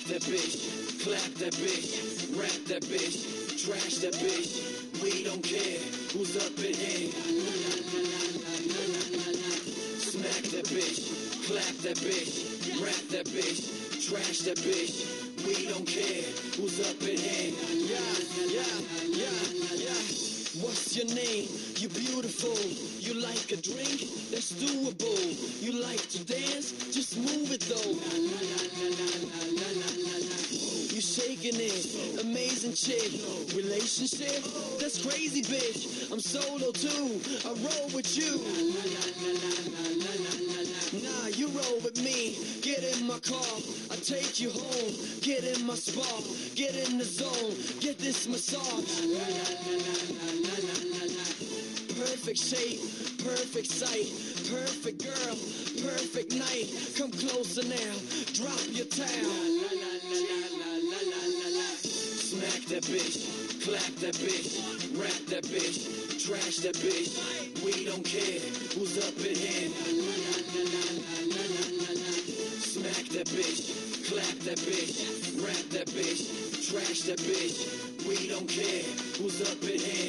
that bitch, clap that bitch, rap that bitch, trash that bitch. We don't care who's up in here. Smack that bitch, clap that bitch, rap that bitch, trash that bitch. We don't care who's up in here. Yeah. What's your name? You beautiful. You like a drink? That's doable. You like to dance? Just move it though. You shaking it, amazing chick. Relationship? That's crazy bitch. I'm solo too, I roll with you. Nah, you roll with me. Get in my car, I take you home. Get in my spa, get in the zone. Get this massage. Perfect shape, perfect sight, perfect girl, perfect night. Come closer now, drop your towel. Smack that bitch, clap that bitch, rap that bitch, trash that bitch. We don't care who's up in here. Smack that bitch, clap that bitch, rap that bitch, trash that bitch. We don't care who's up in here.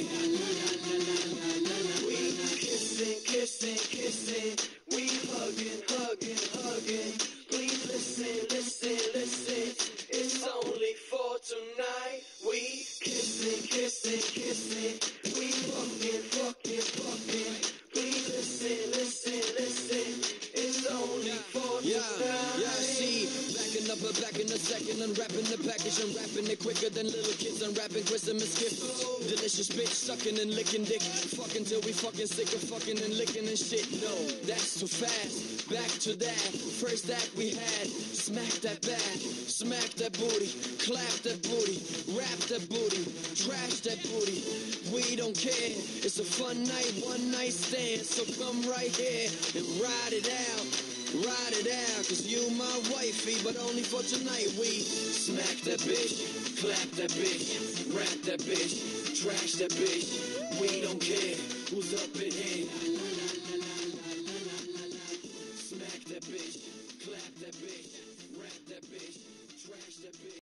We kissing, kissing, kissing. We hugging, hugging, hugging. Please listen, listen, listen. It's only for tonight. We kissing, kissing, kissing. We fucking, fucking, fucking. Please listen, listen, listen. It's only for tonight. Yeah, see, back in a second, unwrapping the package, unwrapping it quicker than little kids, unwrapping Christmas gifts. Delicious bitch, sucking and licking dick, fucking till we fucking sick of fucking and licking and shit. No, that's too fast. Back to that first act we had. Smack that back, smack that booty, clap that booty, rap that booty, trash that booty. We don't care. It's a fun night, one night stand. So come right here and ride it out. Ride it out, cause you my wifey, but only for tonight. We smack that bitch, clap that bitch, rap that bitch, trash that bitch. We don't care who's up in here. Smack that bitch, clap that bitch, rap that bitch.